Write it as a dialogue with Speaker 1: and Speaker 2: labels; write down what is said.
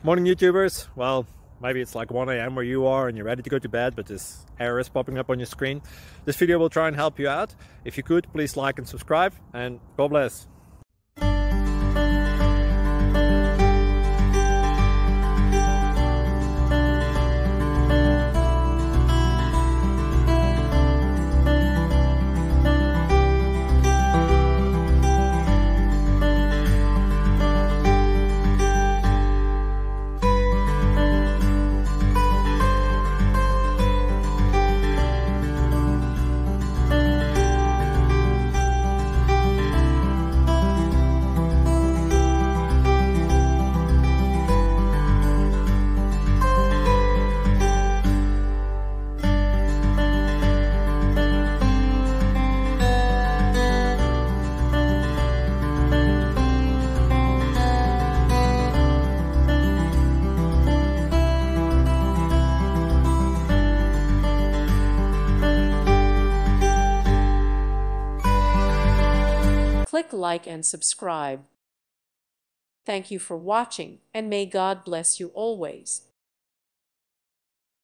Speaker 1: Morning YouTubers. Well, maybe it's like 1 a.m. where you are and you're ready to go to bed, but this error is popping up on your screen. This video will try and help you out. If you could, please like and subscribe, and God bless.
Speaker 2: Click like and subscribe. Thank you for watching, and may God bless you always.